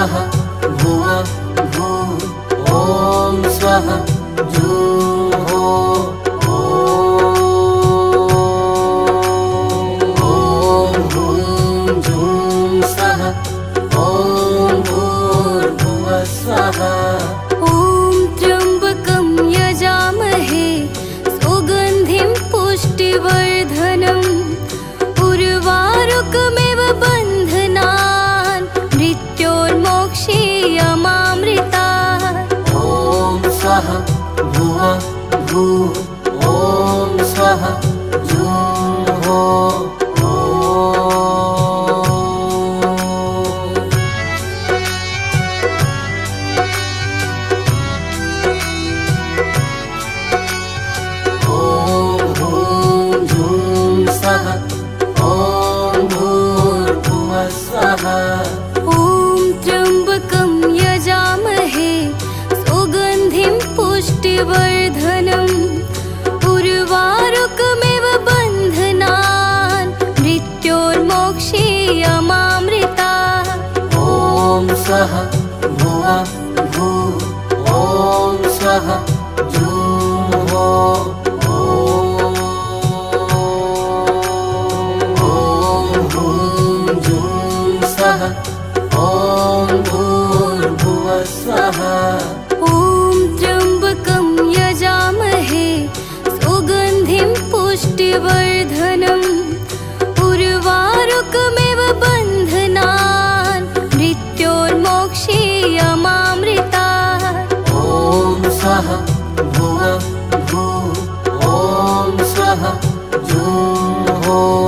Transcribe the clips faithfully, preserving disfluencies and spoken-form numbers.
स्वः भुवः भूः ॐ स्वः जुः ॐ भूं जुं स्वः ॐ भूर्भुवः स्वः। ॐ त्र्यम्बकं यजामहे सुगन्धिं पुष्टिवर्धनम् उर्वारुकमिव बन्धनान् मृत्योर्मोक्षीयमामृतात्। ॐ स्वः भुवः भूः ॐ स्वः जुः ॐ त्र्यम्बकं यजामहे सुगन्धिं पुष्टिवर्धनम् उर्वारुकमिव बन्धनान् मृत्योर्मोक्षीयमामृतात्। ॐ स्वः भुवः भूः ॐ स्वः जुः ॐ भूर्भुवः स्वः। ॐ त्र्यम्बकं यजामहे सुगन्धिं पुष्टिवर्धनम् उर्वारुकमिव बन्धनान् मृत्योर्मोक्षीयमामृतात्। ॐ स्वः भुवः भूः ॐ स्वः जुः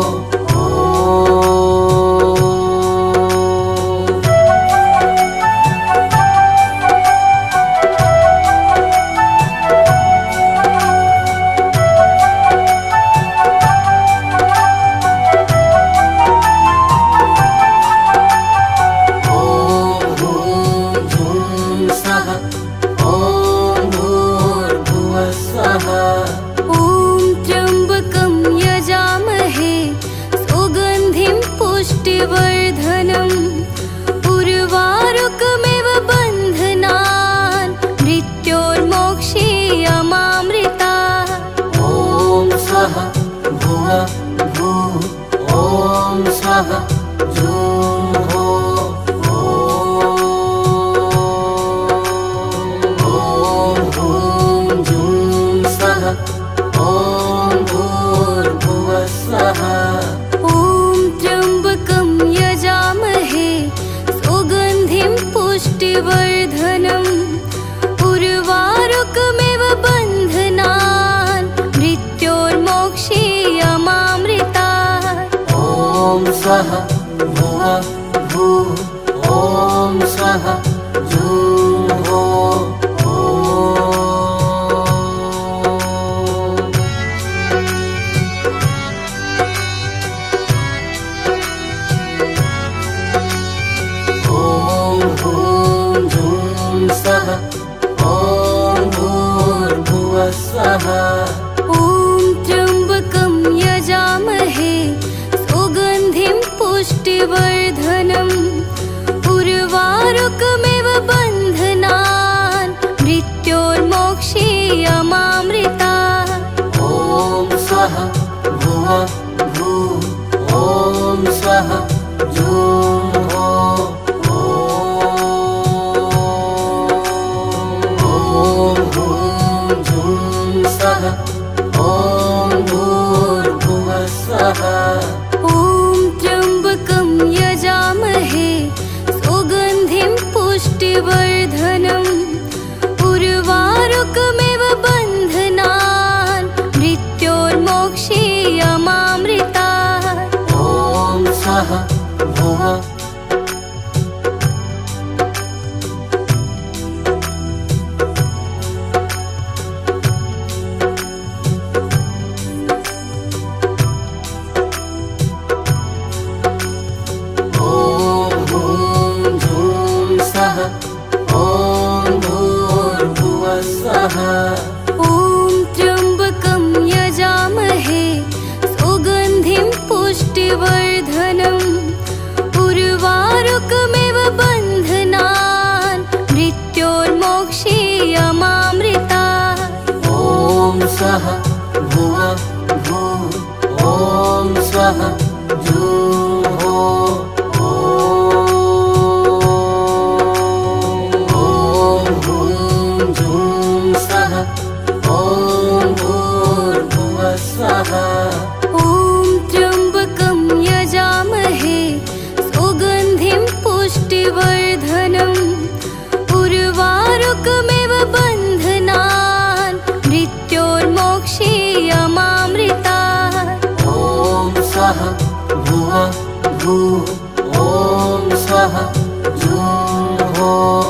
स्वः भुवः भूः ॐ स्वः जुः ॐ भूं जुं स्वः ॐ भूर्भुवः स्वः। ॐ त्र्यम्बकं यजामहे सुगन्धिं पुष्टिवर्धनम् उर्वारुकमिव बन्धनान् मृत्योर्मोक्षीयमामृतात्। ॐ स्वः भुवः भूः ॐ स्वः जुः ॐ भूं जुं स्वः ॐ भूर्भुवः स्वः। ॐ त्र्यम्बकं यजामहे सुगन्धिं पुष्टिवर्धनम् उर्वारुकमिव बन्धनान् मृत्योर्मोक्षीयमामृतात्। ॐ स्वः भुवः ॐ त्र्यम्बकं यजामहे स्वः भुवः भूः ॐ स्वः जुं होः ॐ हुं जुं सः ॐ भूर्भुवः स्वः ॐ त्र्यम्बकं यजामहे सुगन्धिं पुष्टिवर्धनम् उर्वारुकमिव बन्धनान् मृत्योर्मोक्षीयमामृतात् ॐ स्वः भुवः भूः ॐ स्वः जुं होः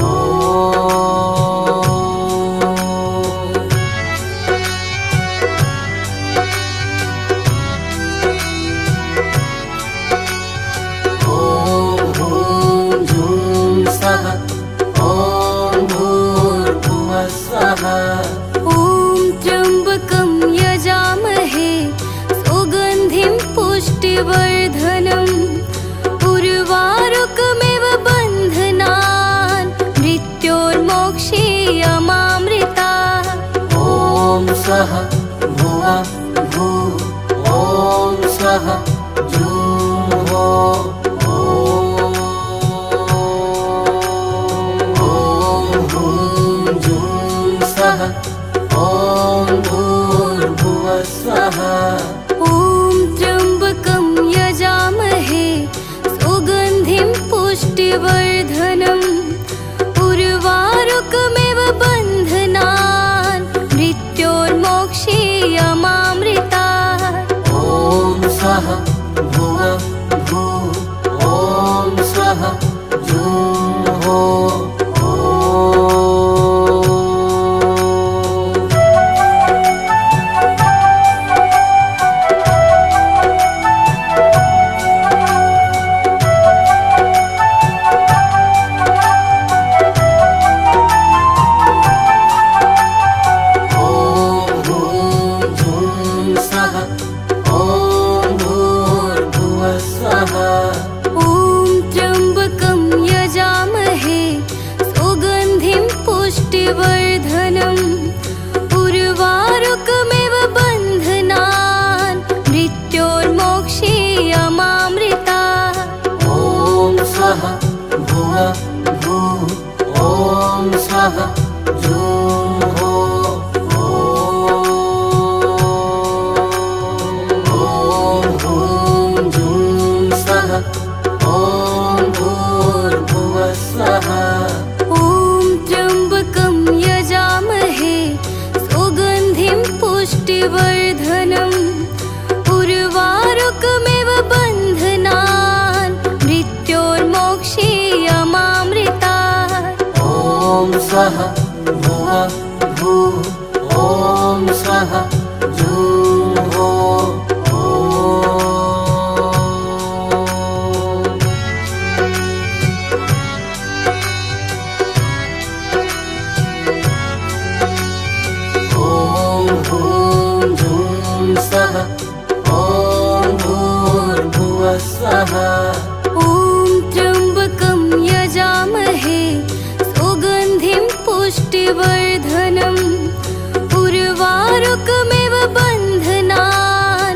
ॐ त्र्यम्बकं यजामहे सुगन्धिं पुष्टिवर्धनम् उर्वारुकमिव बन्धनान् मृत्योर्मोक्षीयमामृतात् ॐ स्वः भुवः भूः ॐ स्वः जुं होः ॐ भूर्भुवः स्वः ॐ त्र्यम्बकं यजामहे सुगन्धिं पुष्टिवर्धनम् उर्वारुकमिव बन्धनान् मृत्योर्मोक्षीयमामृतात् ॐ स्वः भुवः भूः ॐ स्वः जुं होः स्वः भुवः भूः ॐ स्वः जुं होः ॐ हुं जुं सः ॐ भूर्भुवः स्वः ॐ त्र्यम्बकं यजामहे सुगन्धिं पुष्टिवर्धनम् उर्वारुकमिव बन्धनान्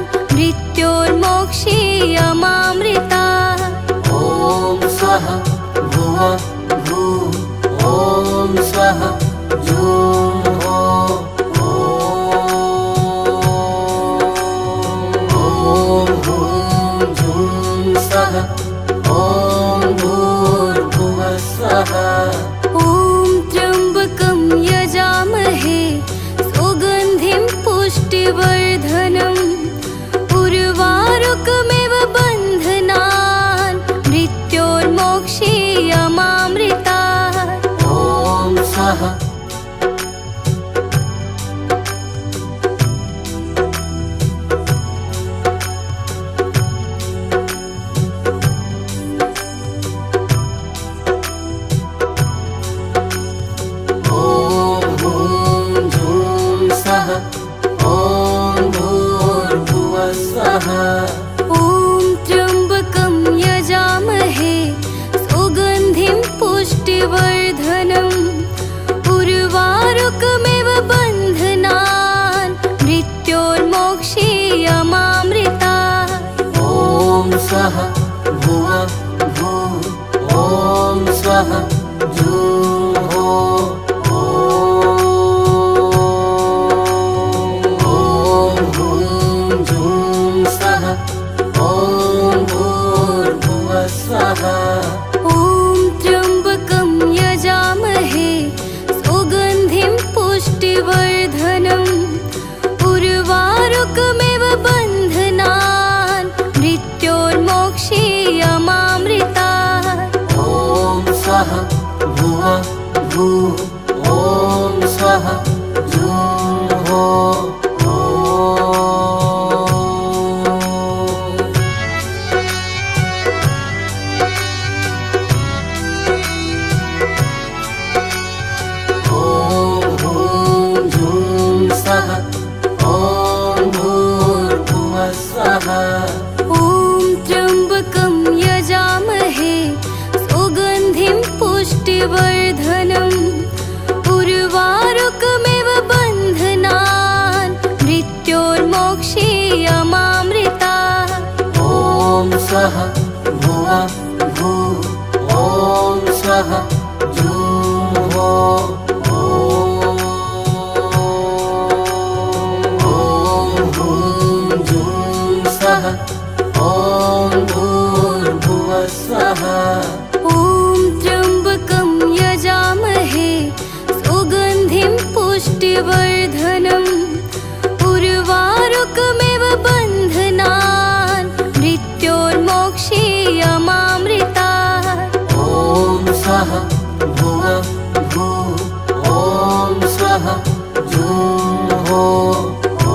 मृत्योर्मोक्षीयमामृतात् ॐ स्वः भुवः भूः ॐ स्वः जुं होः ॐ हुं जुं सः ॐ भूर्भुवः स्वः ॐ त्र्यम्बकं यजामहे सुगन्धिं पुष्टिवर्धनम् उर्वारुकमिव बन्धनान् मृत्योर्मोक्षीयमामृतात् ॐ स्वः ॐ मृत्योर्मोक्षीयमामृताः। ॐ स्वः भुव भूः ॐ स्वः जुः ॐ हुं जुं सः ॐ भूर्भुवः स्वः। ॐ त्र्यम्बकं यजामहे सुगन्धिं पुष्टिवर्धनम् उर्वारुकमिव बन्धनान् मृत्योर्मोक्षीयमामृताः। ॐ स्वः भुव भूः ॐ स्वः जुः ॐ हुं जुं सः ॐ भूर्भुवः स्वः। ॐ त्र्यम्बकं यजामहे सुगन्धिं पुष्टिवर्धनम् उर्वारुकमिव बन्धनान् मृत्योर्मोक्षीयमामृताः। ॐ स्वः भुव भूः ॐ स्वः जुः ॐ हुं जुं सः ॐ भूर्भुवः स्वः। ॐ त्र्यम्बकं यजामहे सुगन्धिं पुष्टिवर्धनम् उर्वारुकमिव बन्धनान् मृत्योर्मोक्षीयमामृताः। ॐ स्वः भुव भूः ॐ स्वः जुः ॐ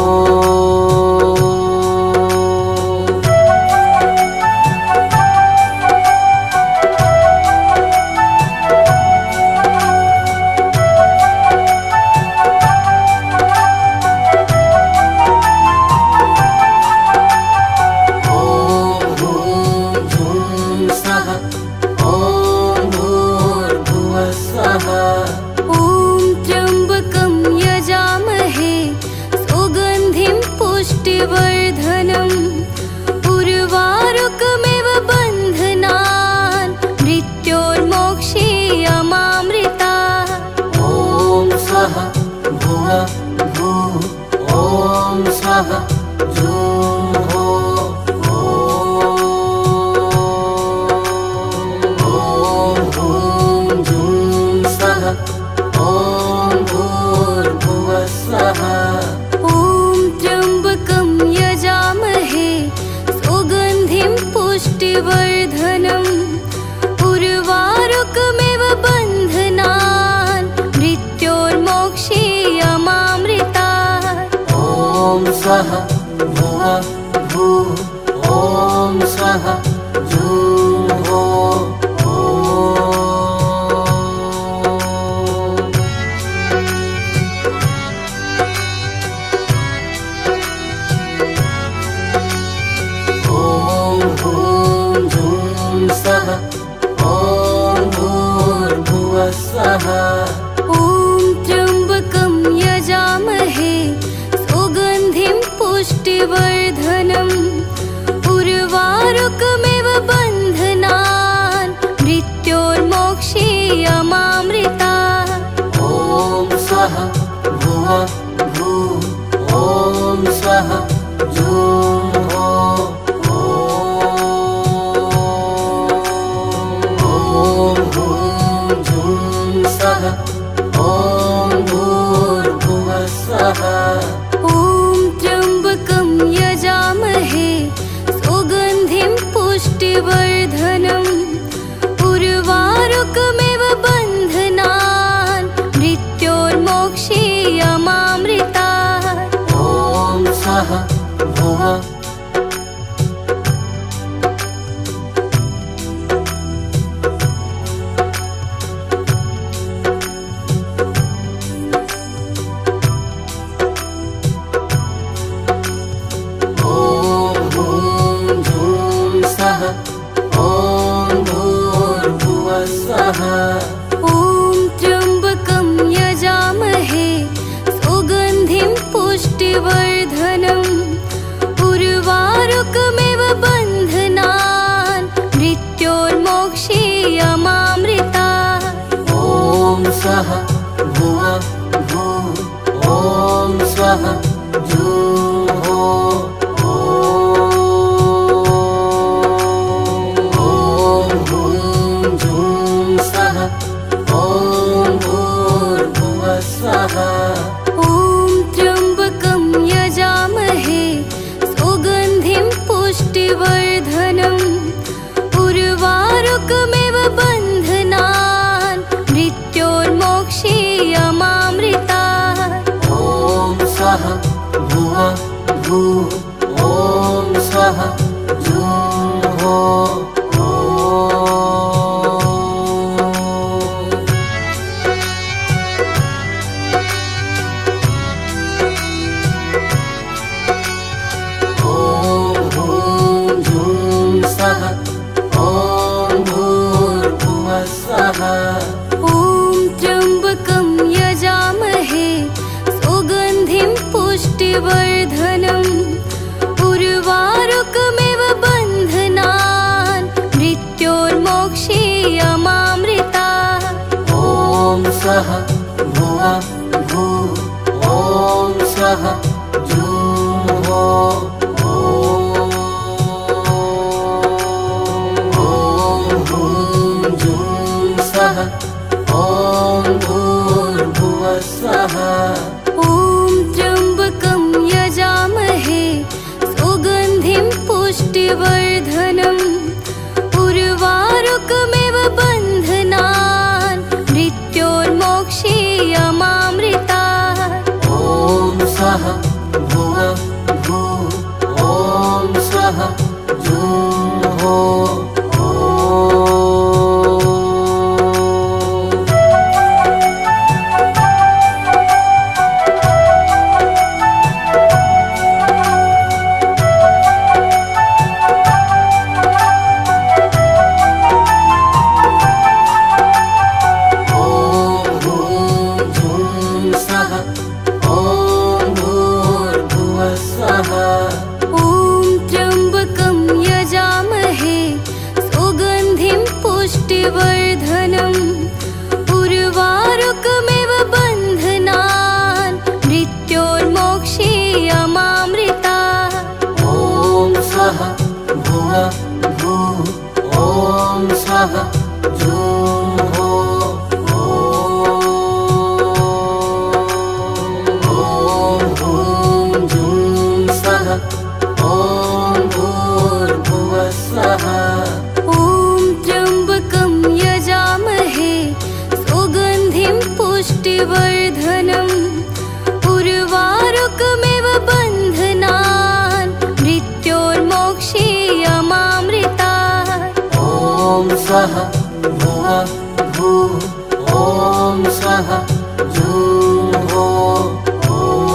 स्वः भुव भूः ॐ स्वः जुः ॐ हुं जुं सः ॐ भूर्भुवः स्वः। ॐ त्र्यम्बकं यजामहे सुगन्धिं पुष्टिवर्धनम् उर्वारुकमिव बन्धनान् मृत्योर्मोक्षीयमामृताः। ॐ स्वः भुव भूः ॐ स्वः जुः ॐ हुं जुं सः ॐ भूर्भुवः स्वः। ॐ त्र्यम्बकं यजामहे सुगन्धिं पुष्टिवर्धनम् उर्वारुकमिव बन्धनान् मृत्योर्मोक्षीयमामृताः। ॐ स्वः भुव ॐ त्र्यम्बकं यजामहे सुगन्धिं पुष्टिवर्धनम् स्वः भुवः भूः ॐ स्वः जुं हो ॐ हुं जुं सः ॐ भूर्भुवः स्वः ॐ त्र्यम्बकं यजामहे सुगन्धिं पुष्टिवर्धनम् उर्वारुकमिव बन्धनान् मृत्योर्मोक्षीयमामृतात् ॐ स्वः भुवः भूः ॐ स्वः जुं हो ॐ हुं जुं सः ॐ भूर्भुवः स्वः ॐ त्र्यम्बकं यजामहे सुगन्धिं पुष्टिवर्धनम् उर्वारुकमिव बन्धनान् मृत्योर्मोक्षीयमामृतात् ॐ स्वः भुवः भूः ॐ स्वः जुं हो ॐ हुं जुं सः ॐ भूर्भुवः स्वः ॐ त्र्यम्बकं यजामहे सुगन्धिं पुष्टिवर्धनम् उर्वारुकमिव बन्धनान् मृत्योर्मोक्षीयमामृतात् ॐ स्वः भुवः भूः ॐ स्वः जुं हो ॐ हुं जुं सः ॐ भूर्भुवः स्वः ॐ त्र्यम्बकं यजामहे सुगन्धिं पुष्टिवर्धनम् उर्वारुकमिव बन्धनान् मृत्योर्मोक्षीयमामृतात् ॐ स्वः भुवः भूः ॐ स्वः जुं हो ॐ हुं जुं सः ॐ भूर्भुवः स्वः ॐ त्र्यम्बकं यजामहे सुगन्धिं पुष्टिवर्धनम् उर्वारुकमिव बन्धनान् मृत्योर्मोक्षीयमामृतात् ॐ स्वः भुवः भूः ॐ स्वः जुं हो ॐ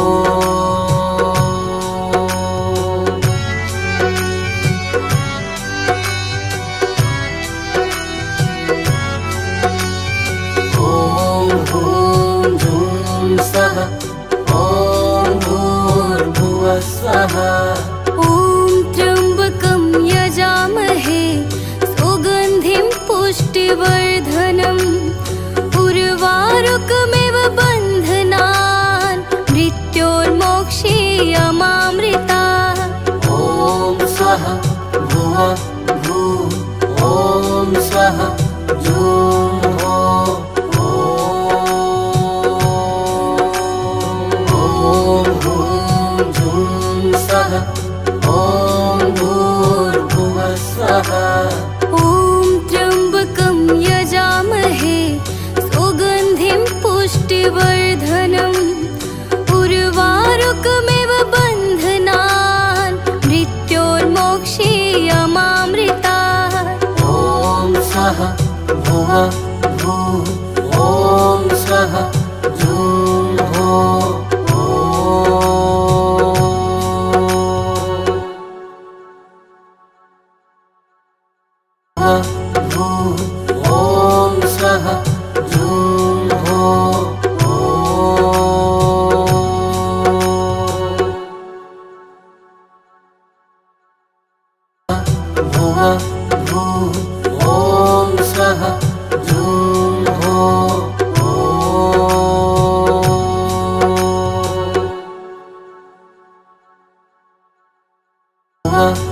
हुं जुं सः ॐ भूर्भुवः स्वः ॐ त्र्यम्बकं यजामहे सुगन्धिं पुष्टिवर्धनम् उर्वारुकमिव बन्धनान् मृत्योर्मोक्षीयमामृतात् ॐ स्वः भुवः भूः ॐ स्वः जुं हो ॐ हुं जुं सः ॐ भूर्भुवः स्वः ॐ त्र्यम्बकं यजामहे सुगन्धिं पुष्टिवर्धनम् उर्वारुकमिव बन्धनान् मृत्योर्मोक्षीयमामृतात् ॐ स्वः भुवः भूः ॐ स्वः जुं हो ॐ भूः ॐ स्वः जुं हो ॐ भुवः भूः ॐ स्वः जुं हो ॐ भुवः